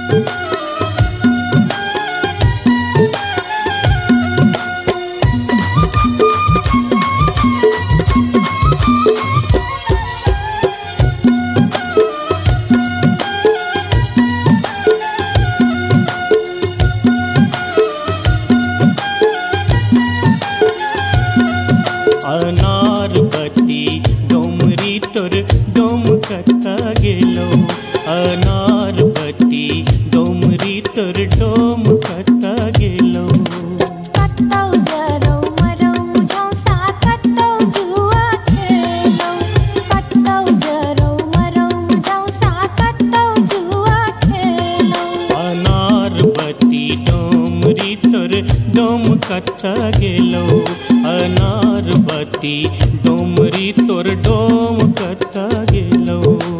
अनारबती डोमरी तोर डोम कता गेलो, अनारबती डोमरी तोर डोम कता गेलो। कतौ जरौ मरौ झौसा कतौ जुआ खेलौ, कतौ जरौ मरौ झौसा कतौ जुआ खेलौ। अनारबती डोमरी तोर डोम कता गेलो, अनारबती डोमरी तोर डोम कता गेलो।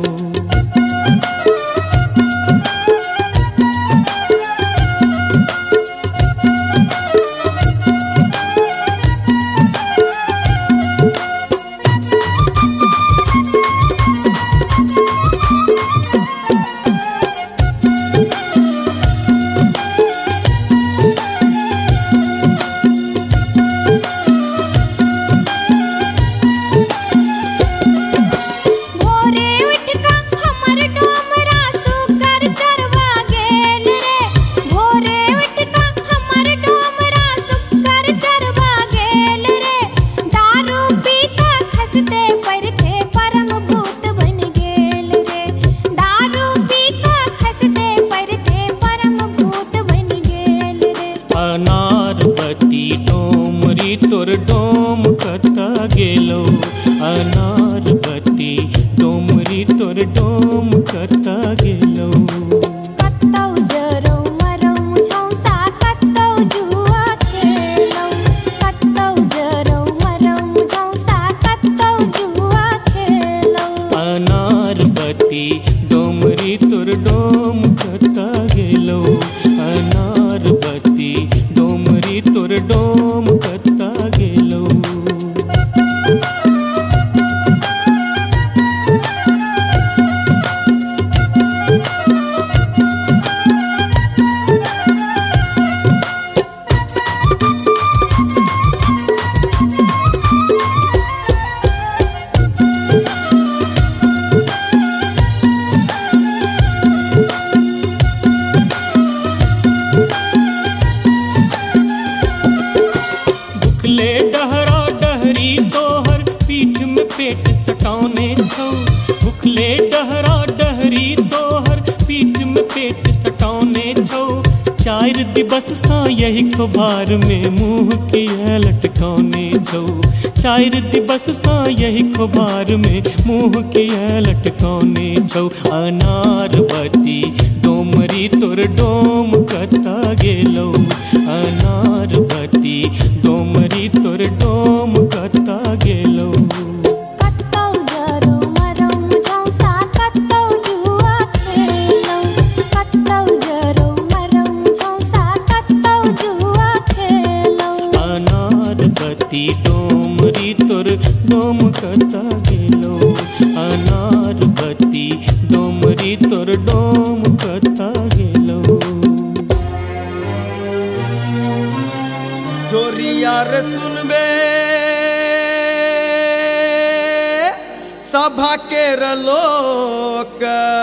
अनारबती डोमरी तोर डोम कता गेलो, अनारबती डोमरी तोर डोम कता गेलो। कतौ जरौ मरौ झौसा कतौ जुआ खेलौ, कतौ जरौ मरौ झौसा कतौ जुआ खेलौ। अनारबती डोमरी तोर डोम कता गेलो, अनारबती डोमरी तोर डोम कता गेलो। भुखले डहरा डहरी तोहर पीठ में पेट सटाने छौ, भुखले डहरा डहरी तोहर पीठ में पेट सटाने छौ। 4 दिवस सा यही खुबार में मुँह किया लटकाने छौ, 4 दिवस सा यही खुबार में मुँह किया लटकाने छौ। अनारबती डोमरी तोर डोम कता गेलो, अनारबती डोमरी तोर डोम कता गेलो। कतौ जरौ मरौ झौसा कतौ जुआ खेलौ, कतौ जरौ मरौ झौसा कतौ जुआ खेलौ। अनारबती डोमरी तोर डोम कता गेलो, अनारबती डोमरी तोर डोम कता गेलो। जोरिया रे सुनबे सभा के लोक,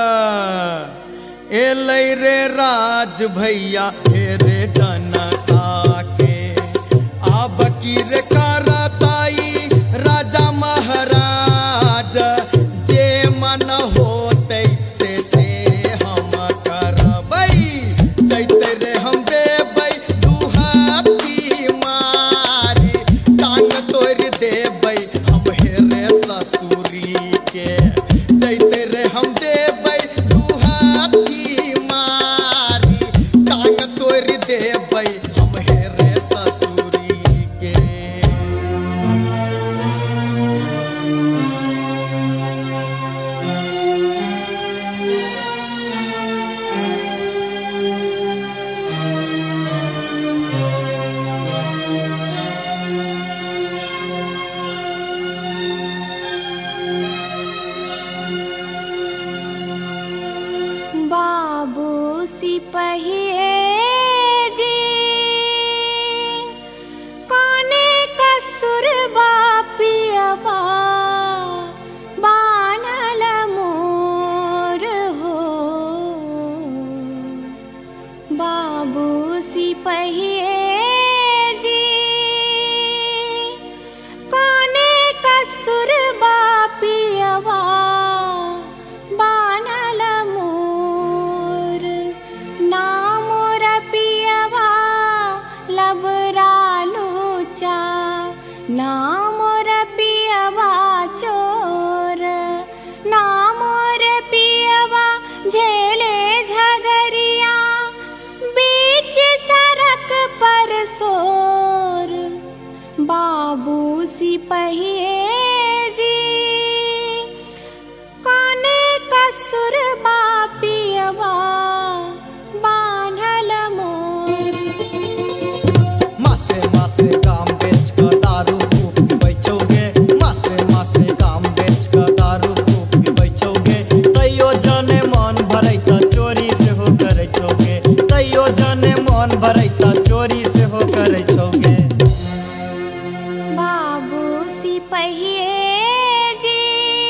एलै रे राज भैया हे रे जनता के। आब की रे करताई राजा महाराज, जे मन होते से हम करबै। जैते रे हम देबै दुहाती मारी, टांग तोड़ देबै हम हेरे ससुरी के। जैते रे हम देबै दुहाती मारी, टांग तोड़ देबै हम हेरे ससुरी के। सिपहिए जी कोने कसुर बापियबा बानल मोर हो बाबू सिपहिए जी कोने कसुर बापियबा बानल मोर नाम रपियवा लबरा लूचा नाम रपियवा चोर नाम रपियवा झेले झगरिया बीच सड़क पर सोर बाबू सिपहिए जी कोने कसुर बापियवा बान्हल मोर मासे मासे काम बेच कर दारू खूब बेचोगे मासे मासे काम बेच कर दारू खूब बेचोगे तैयो जाने मन भरैता चोरी से हो करे छोगे तैयो जाने मन भरैता चोरी से हो करे छोगे बाबू सिपहिए जी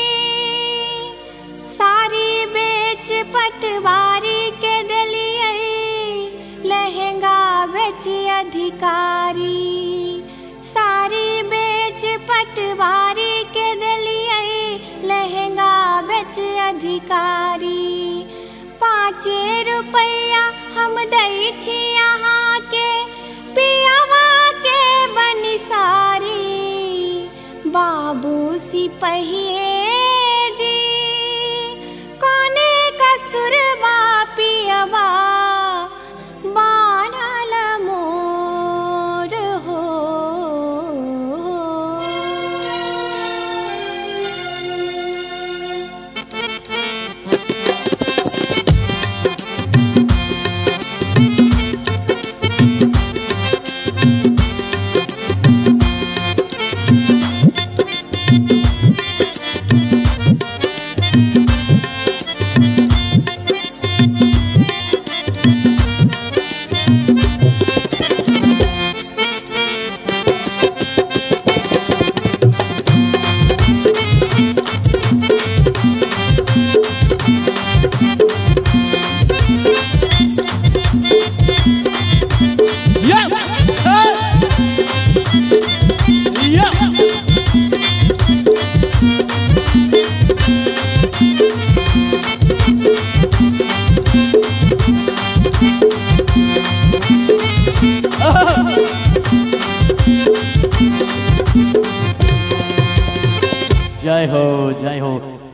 सारी बेच पटवारी के दलिए लहंगा बेच अधिकारी सारी बेच पटवारी के दलिए लहंगा बेच अधिकारी 5 रुपया हम दै छी यहाँ के पियावा के बनिसारी बाबू सिपहिए जी कोने कसुर बापियवा बानल मोर हो जय हो जय हो।